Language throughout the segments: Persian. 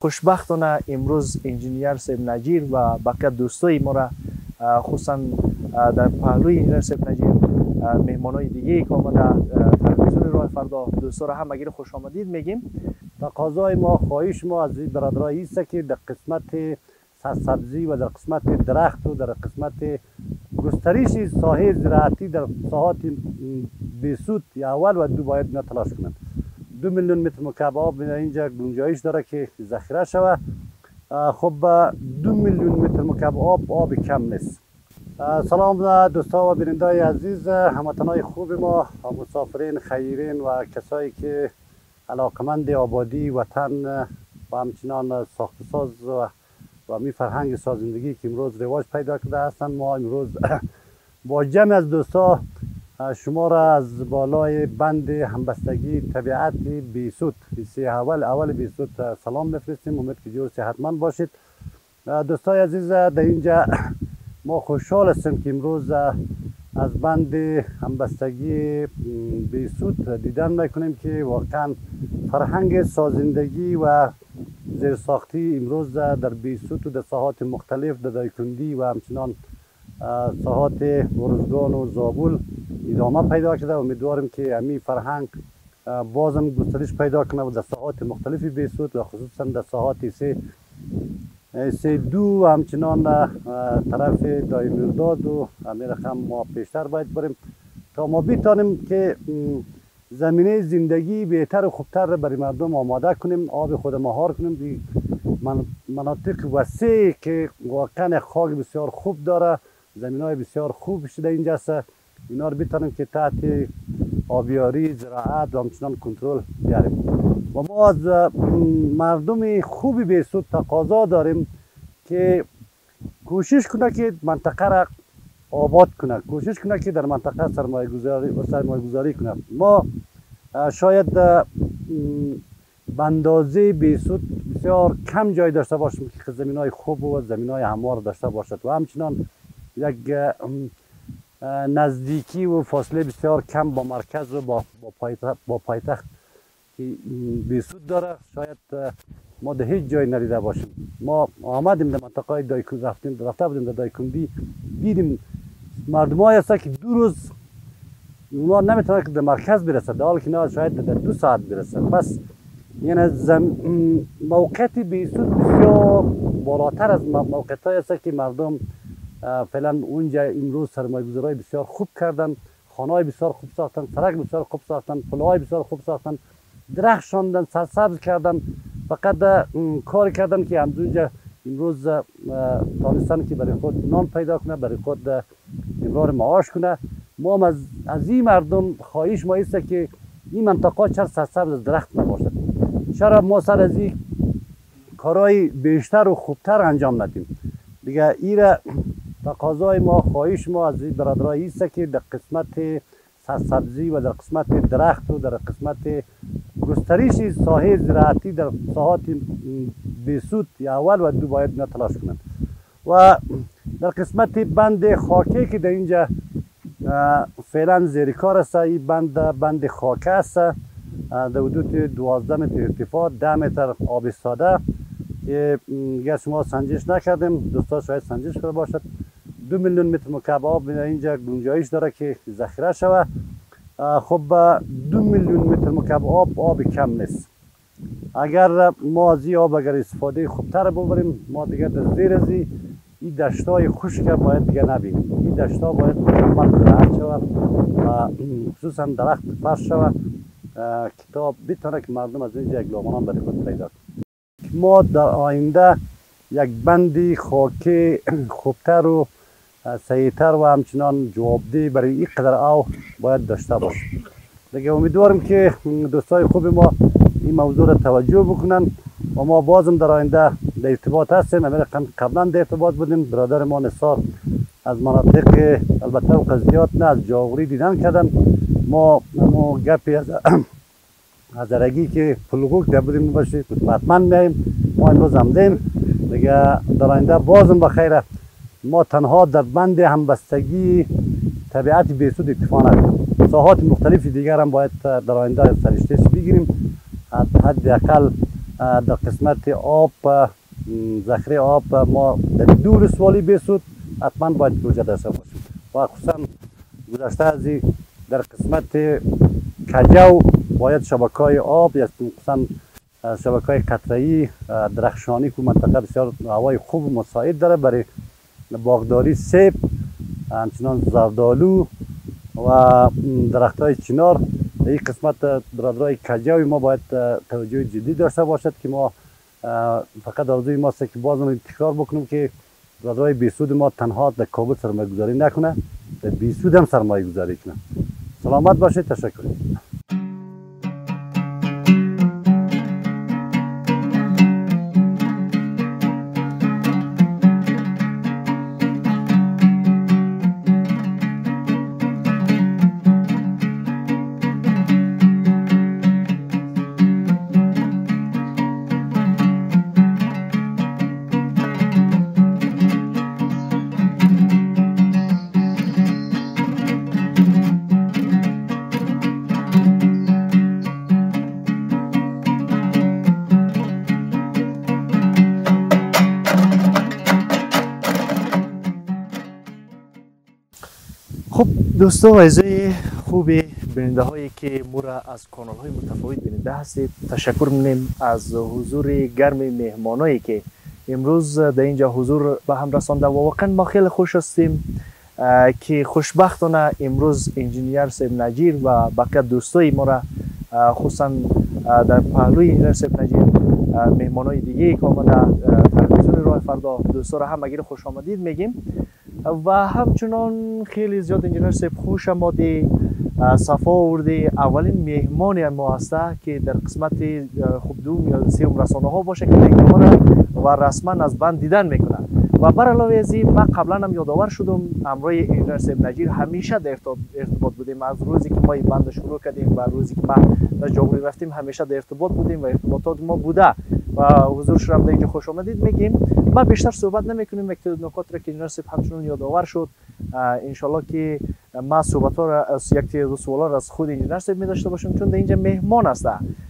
خوشبختانه امروز انجینیر صاحب نجیر و بقیه دوستای ما را خصوصا در پهلوی انجینیر صاحب نجیر مهمانای دیگه که آمده تلویزیون راه فردا دوستا را همگی خوش آمدید میگیم. تقاضای ما، خواهش ما از برادرای است که در قسمت سبزی و در قسمت درخت و در قسمت گسترش ساحه زراعتی در ساحات بیسود اول و دو باید تلاش کنند. 2 میلیون متر مکعب آب اینجا گنجایش داره که ذخیره شود. خب 2 میلیون متر مکعب آب کم نیست. سلام دوستا و بینندای عزیز، هموطنای خوب ما، مسافرین، خیرین و کسایی که علاقمند آبادی وطن و همچنان ساخت ساز و می فرهنگ سازندگی که امروز رواج پیدا کرده هستند. ما امروز با جمع از دوستا شما را از بالای بند همبستگی طبیعت بیسود اول بیسود سلام بفرستیم. امید که جور صحتمند باشید. دوستای عزیز، در اینجا ما خوشحال هستیم که امروز از بند همبستگی بیسود دیدن میکنیم که واقعا فرهنگ سازندگی و زیرساختی امروز در بیسود و در ساحات مختلف در دایکنډی و همچنان ساحات ارزگان و زابل ادامه پیدا کرده. امیدواریم که همین فرهنگ بازم گسترش پیدا کنه و در ساحات مختلف بیسود و خصوصا در ساحات سه دو همچنان طرف دایمیرداد و همین رقم ما پیشتر باید بریم تا ما بتانیم که زمینه زندگی بهتر و خوبتر برای مردم آماده کنیم، آب خود مهار کنیم. مناطق وسیع که واقعا خاک بسیار خوب داره، زمین های بسیار خوب شده اینجا است، اینا رو بتانیم که تحت آبیاری، زراعت و همچنان کنترل بیاریم. و ما از مردم خوبی بیسود تقاضا داریم که کوشش کنه که منطقه را آباد کنه، کوشش کنه که در منطقه سرمایه گذاری کنه. ما شاید به اندازه بیسود بسیار کم جای داشته باشیم که زمین های خوب و زمین های هموار داشته باشد و همچنان یک نزدیکی و فاصله بسیار کم با مرکز و با پایتخت که بیسود داره. شاید ما در هیچ جای ندیده باشیم. ما آمدیم در منطقه رفته بودیم در دایکنډی، دیدیم مردم های هست که 2 روز اونا نمیتونه که در مرکز برسه، در حالی که نه شاید در 2 ساعت برسه. پس یعنی موقعیت بیسود بسیار بالاتر از موقعیت های هست که مردم فعلا اونجا امروز سرمایه گذاری بسیار خوب کردن، خانه های بسیار خوب ساختن، سرک بسیار خوب ساختن، پلهای بسیار خوب ساختن، درخت شاندن، سرسبز کردن. فقط کار کردن که همونجا امروز تانستن که برای خود نان پیدا کنه، برای خود امرار معاش کنه. ما از این مردم خواهش ما است که این منطقه چرا سرسبز درخت نباشد، چرا ما سر از این کارهای بیشتر و خوبتر انجام ندیم دیگه. ایره تقاضای ما، خواهش ما از برادرای است که در قسمت سبزی و در قسمت درخت و در قسمت گسترش ساحه زراعتی در ساحات بیسود اول و دو باید تلاش کنند. و در قسمت بند خاکی که در اینجا فعلا زیر کار است، این بند خاکی است در حدود 12 متر ارتفاع، 10 متر آب ساده که دیگه شما سنجش نکردیم، دوستا شاید سنجش کرده باشد. 2 میلیون متر مکعب آب اینجا گنجایش داره که ذخیره شود. خب 2 میلیون متر مکعب آب کم نیست. اگر ما از این آب اگر استفاده خوبتر ببریم، ما دیگه در زیر از این دشتای خشک باید دیگه نبینیم. این دشتا باید مکمل زراعت شود و خصوصا درخت فرش شود که تا بتونه که مردم از اینجا یک لقمه برای خود پیدا کنند. ما در آینده یک بندی خاکی خوبتر و سعیتر و همچنان جوابده برای این قدر آب باید داشته باشیم دیگه. امیدوارم که دوستای خوب ما این موضوع را توجه بکنن و ما بازم در آینده در ارتباط هستیم. قبلا در ارتباط بودیم، برادر ما نثار از مناطق البته و قضیات نه از جاغوری دیدن کردن. ما گپی از رگی که پلگوک در بودیم باشه حتما میاییم. ما امروز آمدیم دیگه. در آینده بازم بخیره ما تنها در بند همبستگی طبیعت بیسود اکتفا نکنیم، ساحات مختلف دیگر هم باید در آینده سرشتش بگیریم. حداقل در قسمت آب ذخیره آب ما در دور ولسوالی بیسود حتما باید پروژه داشته باشیم و خصوصا گذشته از در قسمت کجاو باید شبکه‌های آب یا خصوصا شبکه‌های قطره‌ای درخشانی که منطقه بسیار هوای خوب و مساعد داره برای باغداری سیب، همچنان زردالو و درخت‌های چنار. این قسمت برادرای کجاوی ما باید توجه جدی داشته باشد که ما فقط آرزوی ماست که باز هم تکرار بکنیم که برادرای بیسود ما تنها در کابل سرمایه گذاری نکنه، در بیسود هم سرمایه گذاری کنه. سلامت باشید. تشکر. خب دوستان و عزیزای خوب بیننده هایی که مورا از کانال های متفاوت بیننده هستید، تشکر می‌کنیم از حضور گرم مهمانایی که امروز در اینجا حضور به هم رسانده و واقعا ما خیلی خوش هستیم که خوشبختانه امروز انجینیر سیب نجیر و بقیه دوستای ما را خصوصا در پهلوی انجینیر سیب نجیر مهمانای دیگه که آمده تلویزیون راه فردا دوستا را هم اگر خوش آمدید میگیم و همچنان خیلی زیاد انجینیر سیب خوش آمده صفا آورده. اولین مهمان ما هسته که در قسمت خوب دوم یا سوم رسانه ها باشه که ما را و رسما از بند دیدن میکنه و بر علاوه از این من قبلا هم یادآور شدم همراه انجینیر سیب نجیر همیشه در ارتباط بودیم. از روزی که ما این بند شروع کردیم و روزی که ما در جمهوری رفتیم همیشه در ارتباط بودیم و ارتباطات ما بوده و حضور شما در اینجا خوش آمدید میگیم. ما بیشتر صحبت نمیکنیم، یک نکات را که انجینیر سیب همچنان یادآور شد انشالله که ما صحبت ها را از یک دو سوال را از خود انجینیر سیب می داشته باشیم چون در اینجا مهمان است.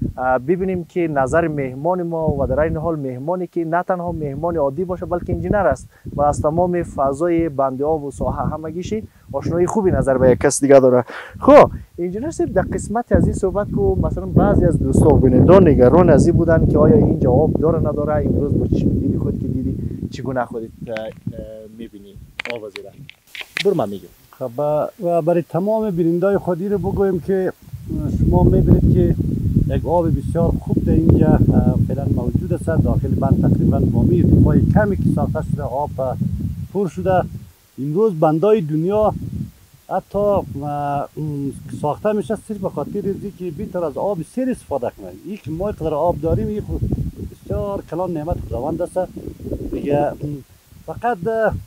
ببینیم که نظر مهمان ما و در این حال مهمانی که نه تنها مهمان عادی باشه بلکه انجینیر است و از تمام فضای بند آب و ساحه همگیشی آشنایی خوبی نظر به یک کس دیگه داره. خب انجینیر سیب در قسمت از این صحبت کو مثلا بعضی از دوستا و بینندگان نگران از این بودن که آیا اینجا آب داره نداره، امروز با چشم دیدی خود که دیدی چگونه خودت میبینی آب زیرا برو من میگم. خب و برای تمام بینندگان خودی رو بگویم که شما میبینید که یک آب بسیار خوب در اینجا فعلا موجود است. داخل بند تقریبا بامی ارتفاع کمی که ساخته شده آب پر شده. امروز بندای دنیا حتی ساخته میشه صرف به خاطر اینکه بیتر از آب سیر استفاده کنه. این که ما قدر آب داریم این بسیار کلان نعمت خداوند است دیگه. فقط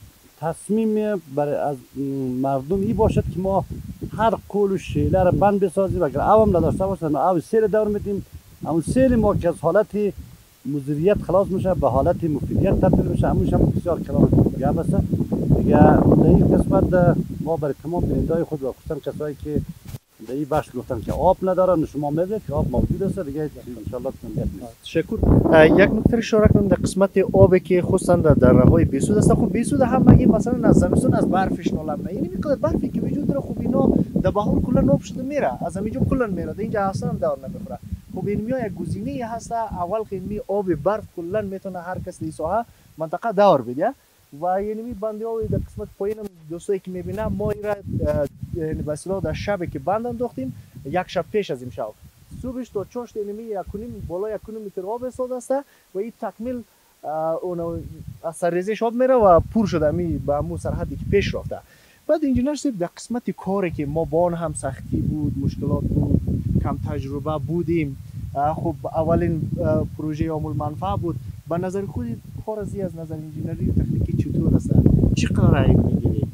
تصمیم برای از مردم این باشد که ما هر قول و شیله را بند بسازیم. اگر آب نداشته باشد ما آب سیر دور میدیم، همون سیر ما که از حالت مدیریت خلاص میشه به حالت مفیدیت تبدیل میشه. همونش هم بسیار کلام گپ است دیگه. در این قسمت ما برای تمام بینندگان خود و خصوصا کسایی که در این بخش گفتن که آب ندارن شما میبینید که آب موجود است دیگه ان شاء الله تشکر. یک نکته اشاره کنم در قسمت آب که خصوصا در دره‌های بیسود است. خب بیسود هم مگه مثلا از زمستون از برفش نالم نه، یعنی میگه برفی که وجود داره خب اینا در بهار کلا ناب شده میره از همینجا کلا میره اینجا اصلا دور نمیخوره. خب این یک گزینه هست اول که می آب برف کلا میتونه هر کس در ساحه منطقه دور بده و یعنی می بندی ها در قسمت پایین دوستایی که میبینه ما این را یعنی به اصطلاح در شب که بند انداختیم یک شب پیش از امشب صبحش تا چاشت یعنی یکونیم بالا 1.5 متر آب استاد است و این تکمیل اون از سرریزش آب میره و پر شده می به همون سرحدی که پیش رفته. بعد انجینیر سیب در قسمت کاری که ما با هم سختی بود، مشکلات بود، کم تجربه بودیم، خب اولین پروژه عامل منفعه بود. به نظر خود کار از نظر انجینری و تکنیکی چطور است؟ چقدر رای میگیرید؟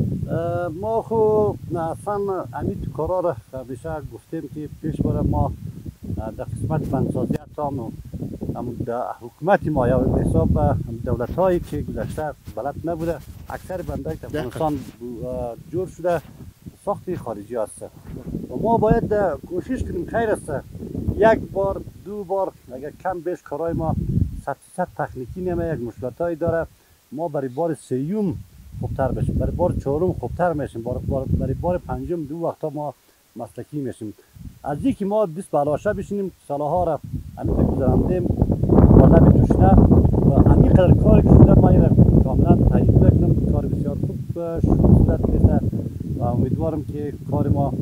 ما خب اصلا همین کارا را همیشه گفتیم که پیش بر ما در قسمت بندسازی هم در حکومت ما یا حساب دولت هایی که گذشته بلد نبوده اکثر بندهای افغانستان جور شده ساخت خارجی هست و ما باید کوشش کنیم. خیر است یک بار دو بار اگر کم بیش کارهای ما 100% تکنیکی نیمه یک مشکلاتایی داره. ما برای بار سیوم خوبتر بشیم، برای بار چهارم خوبتر میشیم، برای بار پنجم دو وقتا ما مسلکی میشیم. از اینکه ما دست به علاشه بشینیم سالها را همینطور گذراندیم با لب تشنه و همین قدر کاری که شده ما این کاملا تایید میکنم. کار بسیار خوب صورت گرفته و امیدوارم که کار ما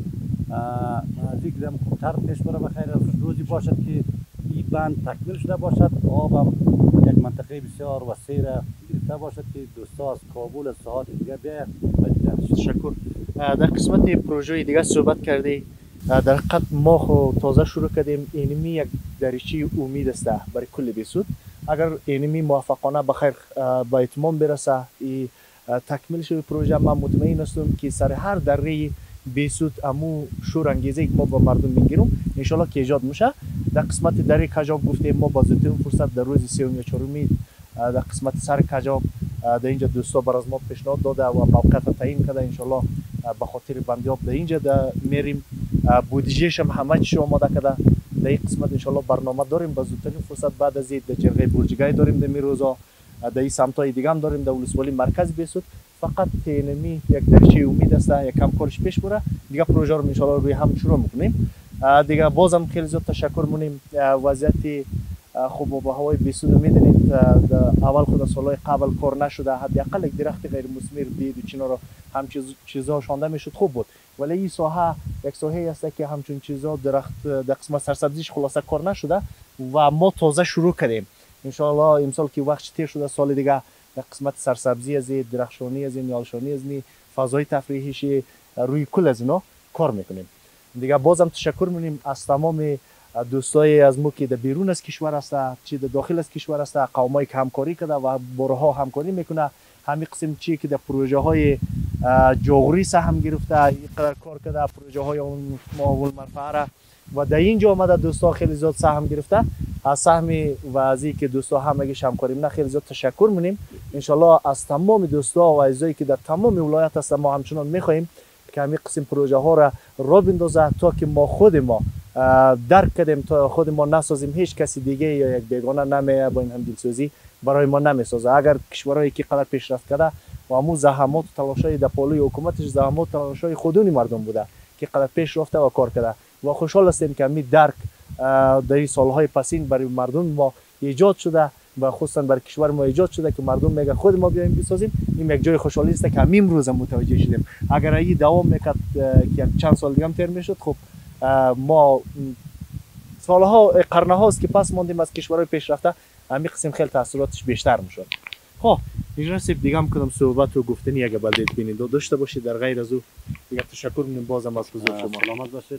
از این قدم خوبتر پیش بره. بخیر روزی باشد که این بند تکمیل شده باشد، آب هم یک منطقه بسیار وسیع را گرفته باشد که دوستا از کابل از ساحات دیگه بیاید و دیدنش. تشکر. در قسمت پروژه دیگه صحبت کردی. در حقیقت ما خو تازه شروع کردیم. اینمی یک دریچه امید است برای کل بیسود. اگر اینمی موفقانه بخیر با اتمام برسه ای تکمیل شوی پروژه، من مطمئن هستم که سر هر دره بیسود امو شور انگیزه که ما با مردم میگیریم ان شاء الله که ایجاد میشه. در قسمت دره کجاب گفتیم ما با زودترین فرصت در روز سوم یا چهارم در قسمت سر کجاب در اینجا دوستا بر از ما پیشنهاد داده و موقعیت تعیین کرده. ان شاء الله به خاطر بندیاب در اینجا میریم. بودجهش هم همه چیز آماده کرده. در این قسمت ان شاء الله برنامه داریم با زودترین فرصت بعد از این جرگه برجگاه داریم در میروزا. در این سمتای دیگه هم داریم در ولسوالی مرکز بیسود. فقط اینمی یک دریچه امید است، یک کم کارش پیش بره دیگه پروژه رو ان شاء الله روی هم شروع میکنیم. دیگه بازم خیلی زیاد تشکر مونیم. وضعیت خوب و هوای بیسود میدونید اول خود سالهای قبل کار نشده، حداقل یک درخت غیر مثمر بید و چینا رو هم چیزها شانده میشد خوب بود، ولی این ساحه یک ساحه است که همچون چیزها درخت در قسمت سرسبزیش خلاصه کار نشده و ما تازه شروع کردیم. ان شاء الله امسال که وقت تیر شده سال دیگه در قسمت سرسبزی از درخشانی از نیالشانی از فضای تفریحیش روی کل از اینا کار میکنیم. دیگه بازم تشکر میکنیم از تمام دوستای از ما که در بیرون از کشور است، چی در داخل از کشور است، قومایی که همکاری کرده و بارها همکاری میکنه. همین قسم چی که در پروژه های جغری سهم گرفته اینقدر کار کرده، پروژه های ماول مرفعه و در اینجا آمده دوستا خیلی زیاد سهم گرفته. از سهم و از اینکه دوستا همگیش همکاری نه خیلی زیاد تشکر میکنیم. ان شاء الله از تمام دوستا و عزیزایی که در تمام ولایت هست ما همچنان میخواهیم که همین قسم پروژه ها را بندازه تا که ما خود ما درک کردیم، تا خود ما نسازیم هیچ کسی دیگه یا یک بیگانه نمیه با این هم دلسوزی برای ما نمیسازه. اگر کشورهایی که قدر پیشرفت کرده و همون زحمات و تلاشای در پالوی حکومتش زحمات و تلاشای خودونی مردم بوده که قدر پیش رفته و کار کرده و خوشحال هستیم که همین درک در این سالهای پسین برای مردم ما ایجاد شده و خصوصا برای کشور ما ایجاد شده که مردم میگه خود ما بیایم بسازیم. این یک جای خوشحالی است که همین امروز متوجه شدیم. اگر این دوام میکرد که چند سال دیگه هم تیر میشد، خب ما سالها قرن هاست که پس ماندیم از کشورهای پیشرفته، همین قسم خیلی تاثیراتش بیشتر میشد. خب اجازه سیب دیگه هم کنم صحبت و گفتنی اگه بلدید بینید داشته باشید. در غیر از او دیگه تشکر می‌کنم بازم از حضور شما. سلامت باشید.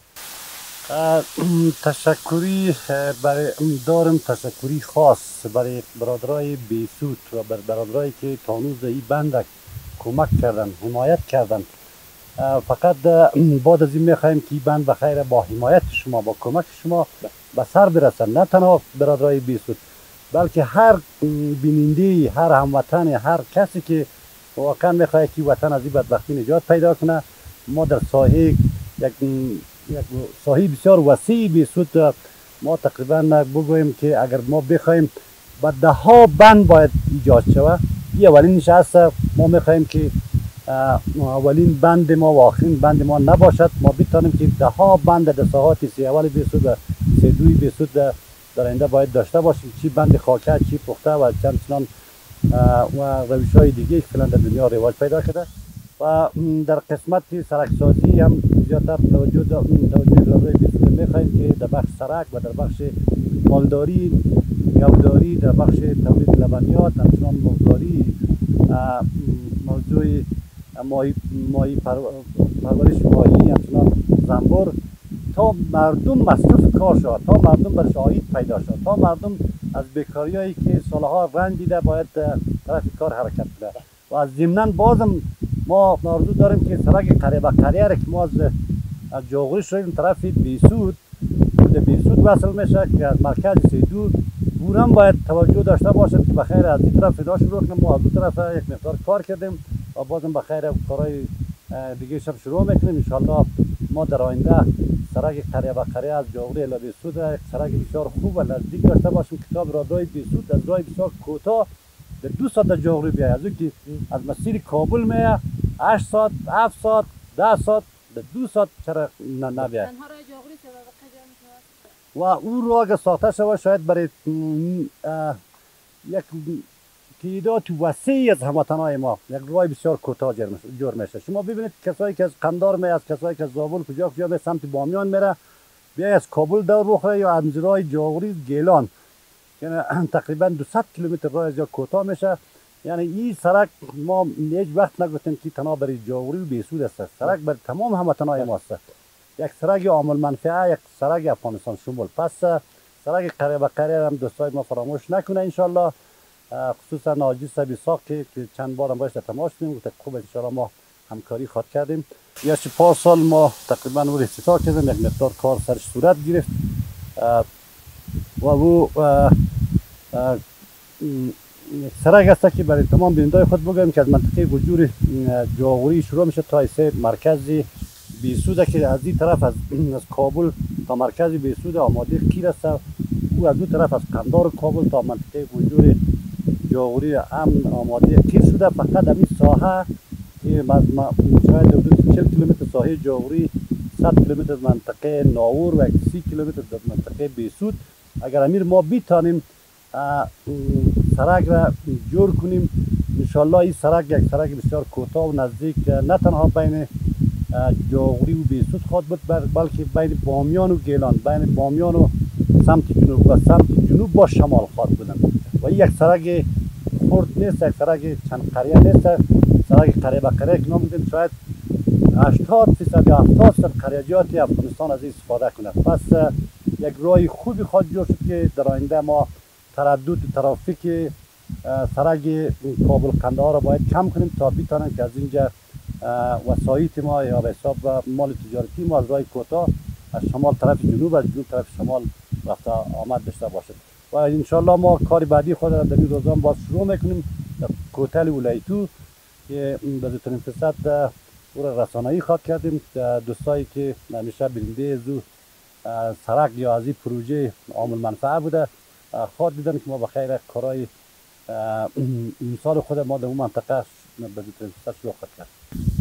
تشکری برای دارم، تشکری خاص برای برادرای بیسود و برادرایی که تانوز این بند کمک کردن، حمایت کردن. فقط بعد از این میخوایم که این بند بخیر با حمایت شما، با کمک شما به سر برسن. نه تنها برادرای بیسود بلکه هر بیننده، هر هموطن، هر کسی که واقعا میخواد که وطن از این بدبختی نجات پیدا کنه. ما در ساحه یک ساحه بسیار وسیع بیسود ما تقریبا بگوییم که اگر ما بخوایم با 10 بند باید ایجاد شود. این اولینش هست. ما میخوایم که اولین بند ما و آخرین بند ما نباشد. ما بتانیم که 10 بند در ساحات سی اول بیسود و سی دوی بیسود در آینده باید داشته باشیم. چی بند خاکه، چی پخته و چندان و روش های دیگه که فعلا در دنیا رواج پیدا کرده. و در قسمت سرکسازی هم زیادتر توجه برادرای بیسود میخوایم که در بخش سرک و در بخش مالداری، گوداری، در بخش تولید لبنیات، همچنان مرغداری، موضوع ماهی پرورش ماهی، همچنان زنبور، تا مردم مصروف کار شد، تا مردم برش عاید پیدا شد، تا مردم از بیکاریایی که سالها رنج دیده باید طرف کار حرکت کنه. و از ضمناً بازم ما آرزو داریم که سرک قریه به قریه که ما از جاغوری شدیم طرف بیسود به بیسود وصل میشه که از مرکز سیدو بورم باید توجه داشته باشد که بخیر از این طرف پیدا شروع کنیم. ما از دو طرف یک مقدار کار کردیم و بازم بخیر کارهای دیگه شب شروع میکنیم. انشاءالله ما در آینده سرک قریه به قریه از جاغوری الی بیسود یک سرک بسیار خوب و نزدیک داشته باشیم که تا رادای بیسود از راه بسیار کوتاه در 2 ساعت در جاغوری بیاید. از اون که از مسیر کابل میه 8 ساعت 7 ساعت 10 ساعت در 2 ساعت چرا نبیاید. تنها راه جاغوری سبب قجا میشود و او راه اگه ساخته شود شاید برای یک تعداد وسیعی از هموطنهای ما یک راه بسیار کوتاه جور میشه. شما ببینید کسایی که از قندار می، از کسایی که از زابل کجا به سمت بامیان میره، بیای از کابل دور بخوره یا از راه جاغوری گیلان، یعنی تقریبا 200 کیلومتر راه از کوتاه میشه. یعنی این سرک ما هیچ وقت نگفتیم که تنها برای جاغوری و بیسود است، سرک برای تمام هموطنهای ما است. یک سرک عامل منفعه، یک سرک افغانستان شمول. پس سرک قریه به قریه هم دوستای ما فراموش نکنه ان شاء الله، خصوصا ناجی سبیساق که چند بار هم باش تماس کردیم، گفت خوب ان شاء الله ما همکاری خواهد کردیم. یا 4 سال ما تقریبا او افتتاح کردیم، یک مقدار کار سرش صورت گرفت و او سرک است که برای تمام بینندای خود بگویم که از منطقه وجور جاغوری شروع میشه تا ایسه مرکزی بیسود که از این طرف از کابل تا مرکز بیسود آماده کیر است، او از دو طرف از قندار کابل تا منطقه وجور جاغوری امن آماده کیر شده. فقط همین ساحه که شاید حدود 40 کیلومتر ساحه جاغوری، 100 کیلومتر منطقه ناور و 30 کیلومتر منطقه بیسود، اگر امیر ما بیتانیم سرک را جور کنیم انشالله این سرک یک سرک بسیار کوتاه و نزدیک نه تنها بین جاغوری و بیسود خواهد بود، بلکه بین بامیان و گیلان، بین بامیان و سمت جنوب و سمت جنوب با شمال خواهد بودن. و این یک سرک خرد نیست، یک سرک چند قریه نیست، سرک قریه به قریه که نمیدونیم شاید 80% یا 70% قریجات افغانستان از این استفاده کنه. پس یک راه خوبی خواهد جور شد که در آینده ما تردد ترافیک سرک کابل قندهار را باید کم کنیم تا بتانیم که از اینجا وسایط ما یا به حساب مال تجارتی ما از راه کوتاه از شمال طرف جنوب، از جنوب طرف شمال رفته آمد داشته باشد. و انشالله ما کار بعدی خود را در این روزان باز شروع میکنیم در کوتل ولایتو که به زودترین فرصت او را رسانه‌ای خواهد کردیم. دوستایی که همیشه بیننده زو سرک یا از این پروژه عامل منفعه بوده خواهد دیدن که ما بخیر کارهای امسال خود ما در اون منطقه به زودترین فرصت شروع خواهد کرد.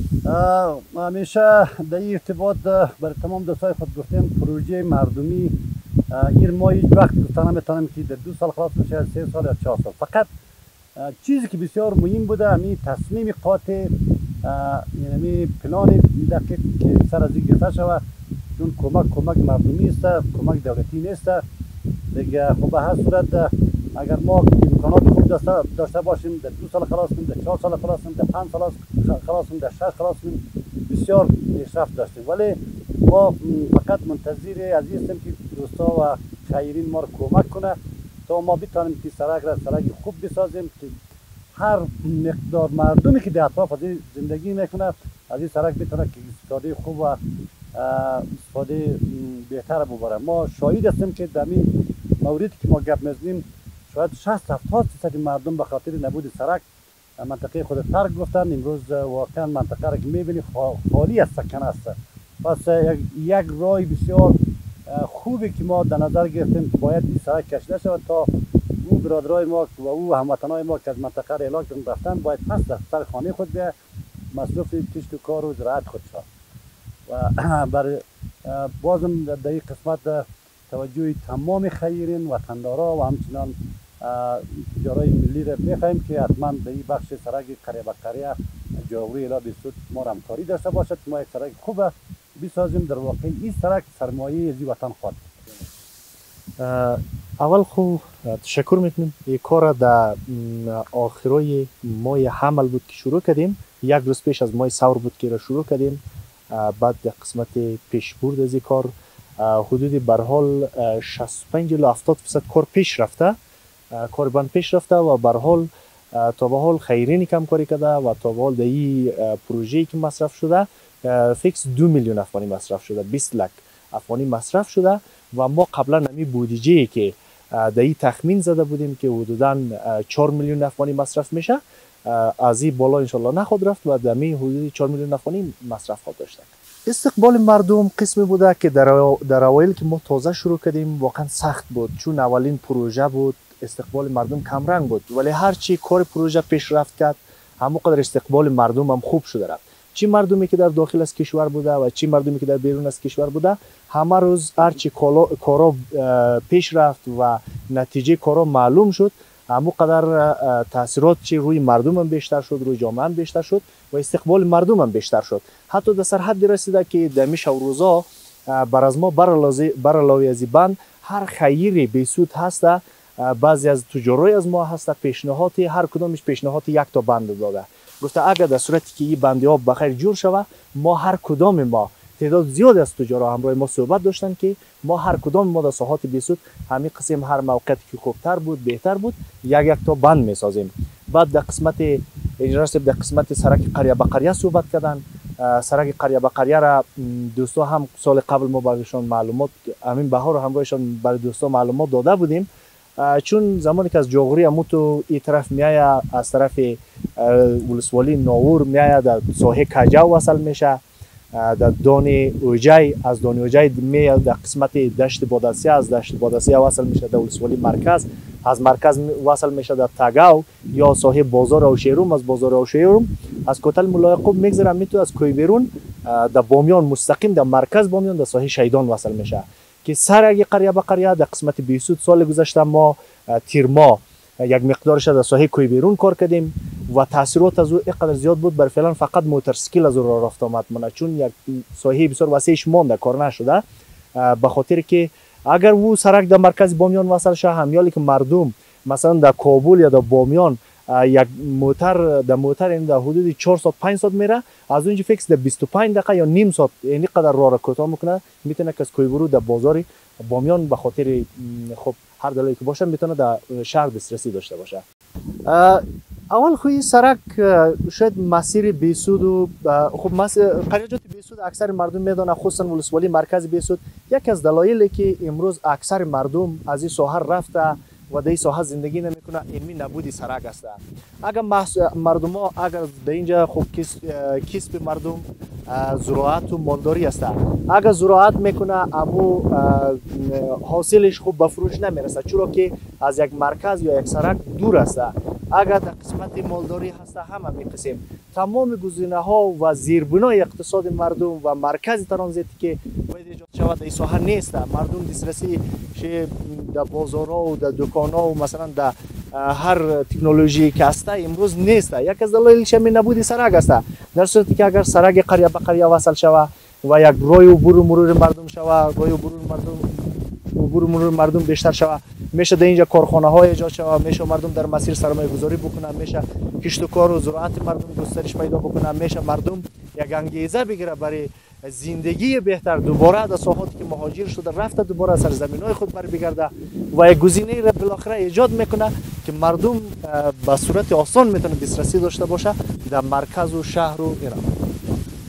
همیشه در این ارتباط برای تمام دوستای خود گفتیم پروژه مردمی این ما هیچ وقت گفتن نمیتونم که در 2 سال خلاص میشه، 3 سال یا 4 سال. فقط چیزی که بسیار مهم بوده همین تصمیم قاطع، یعنی پلان دقیق که سر از این گرفته شود، چون کمک مردمی است، کمک دولتی نیست دیگه. خب به هر صورت اگر ما امکانات خوب داشته باشیم در 2 سال خلاص کنیم، در 4 سال خلاص کنیم، در 5 سال خلاص کنیم، در 6 خلاص کنیم، بسیار پیشرفت داشتیم. ولی ما فقط منتظر از این هستیم که دوستا و خیرین ما رو کمک کنه تا ما بتانیم که سرک را سرک خوب بسازیم که هر مقدار مردمی که در اطراف از این زندگی میکنه از این سرک بتونه که استفاده خوب و استفاده بهتر ببره. ما شاهد هستیم که در این موردی که ما گپ میزنیم شاید 60-70% مردم به خاطر نبود سرک منطقه خود ترک گفتن. امروز واقعا منطقه را که میبینی خالی از سکنه است. پس یک راه بسیار خوبی که ما در نظر گرفتیم که باید این سرک کشیده شود تا او برادرای ما و او هموطنای ما که از منطقه را اعلام کردن رفتن باید پس در سر خانه خود بیا مصروف کشت و کار و زراعت خود شد. و برای بازم در این قسمت توجه تمام خیرین وطندارا و همچنان تجارای ملی را میخواهیم که حتما در این بخش سرک قریه به قریه جاغوری الی بیسود ما را همکاری داشته باشد که ما یک سرک خوب بسازیم. در واقع این سرک سرمایه از این وطن خواهد. اول خوب تشکر میکنیم. این کار در آخرای ماه حمل بود که شروع کردیم، 1 روز پیش از ماه ثور بود که را شروع کردیم. بعد قسمت پیشبرد از این کار حدود به حال 65 الی 70% کار پیش رفته، کار بند پیش رفته و به حال تا به حال خیرینی کم کاری کرده و تا به حال در این پروژه‌ای که مصرف شده فیکس 2 میلیون افغانی مصرف شده، 20 لک افغانی مصرف شده. و ما قبلا نمی بودجه‌ای که در این تخمین زده بودیم که حدوداً 4 میلیون افغانی مصرف میشه، از این بالا ان شاء الله نخواهد رفت و در می حدود 4 میلیون افغانی مصرف خواهد داشت. استقبال مردم قسمی بوده که در اوایل که ما تازه شروع کردیم واقعا سخت بود، چون اولین پروژه بود. استقبال مردم کمرنگ بود، ولی هرچی کار پروژه پیشرفت کرد همون قدر استقبال مردم هم خوب شده رفت. چی مردمی که در داخل از کشور بوده و چی مردمی که در بیرون از کشور بوده، همه روز هرچی کارا پیش رفت و نتیجه کارا معلوم شد، همون قدر تاثیرات چی روی مردم هم بیشتر شد، روی جامعه هم بیشتر شد و استقبال مردم هم بیشتر شد. حتی در سرحد رسیده که دمیش و روزا بر از ما برعلاوه از بند هر خیری بیسود هسته. بعضی از تجارای از ما هسته پیشنهادی، هر کدامش پیشنهادی یک تا بند داده، گفته اگر در صورتی که این بندی ها بخیر جور شود، ما هر کدام ما تعداد زیاد از تجارا همراه ما صحبت داشتن که ما هر کدام ما در ساحات بیسود همین قسم هر موقعیتی که خوبتر بود بهتر بود یک تا بند میسازیم. بعد در قسمت انجینر صاحب در قسمت سرک قریه به قریه صحبت کردن. سرک قریه به قریه را دوستا هم سال قبل ما برایشان معلومات همین بهار همراهشان برای دوستا معلومات داده بودیم، چون زمانی که از جاغوری امو تو این طرف میایه از طرف ولسوالی ناور میایه در ساحه کجاو وصل میشه، در دان اوجای از دان اوجای میاد در قسمت دشت بادسیه، از دشت بادسیه وصل میشه در ولسوالی مرکز، از مرکز وصل میشه در تگاو یا ساحه بازار اوشیروم، از بازار اوشیروم از کوتل ملایقوب میگذره میتو از کوی بیرون در بامیان مستقیم در مرکز بامیان در ساحه شیدان وصل میشه که سرک قریه به قریه در قسمت بیسود سال گذشته ما تیرما یک مقدارش در ساحه کوی بیرون کار کردیم و تاثیرات از او اینقدر زیاد بود بر فعلا فقط موتورسیکل از او راه رفت آمد منه، چون یک ساحه بسیار وسیعش مانده کار نشده، به خاطر که اگر او سرک در مرکز بامیان وصل شه همیالی که مردم مثلا در کابل یا در بامیان یک موتر در موتر این در حدود 4 ساعت 5 ساعت میره، از اونجا فیکس در 25 دقیقه یا نیم ساعت اینی قدر راه را کوتاه میکنه، میتونه که از کویبرو در بازار بامیان به خاطر خب هر دلیلی که باشه میتونه در شهر دسترسی داشته باشه. اول خوی سرک شاید مسیر بیسود و خب قریجات بیسود اکثر مردم میدونه، خصوصا ولسوالی مرکز بیسود یکی از دلایلی که امروز اکثر مردم از این ساحه رفته و در این ساحه زندگی نمیکنه علمی نبودی سرک است. اگر مردم ها اگر در اینجا خب کسب مردم زراعت و مالداری است، اگر زراعت میکنه امو حاصلش خوب به فروش نمیرسه، چرا که از یک مرکز یا یک سرک دور است. اگر در قسمت مالداری هست هم قسم تمام گزینه ها و زیربنای اقتصاد مردم و مرکز ترانزیتی که باید ایجاد شود در ساحه نیست. مردم دسترسی در بازارها و در دکان‌ها و مثلا در هر تکنولوژی که هست امروز نیست. یک از دلایلش همین نبودی سرک است. در صورتی که اگر سرک قریه به قریه وصل شود و یک راه عبور و مرور مردم شود، راه عبور مرور مردم بیشتر شود، میشه در اینجا کارخانه های ایجاد شود، میشه مردم در مسیر سرمایه گذاری بکنن، میشه کشت و کار و زراعت مردم گسترش پیدا بکنن، میشه مردم یک انگیزه بگیره برای زندگی بهتر، دوباره در ساحاتی که مهاجر شده رفته دوباره سرزمین‌های خود بر بگرده و یک گزینه را بالاخره ایجاد میکنه که مردم به صورت آسان میتونه دسترسی داشته باشه در مرکز و شهر و ایران.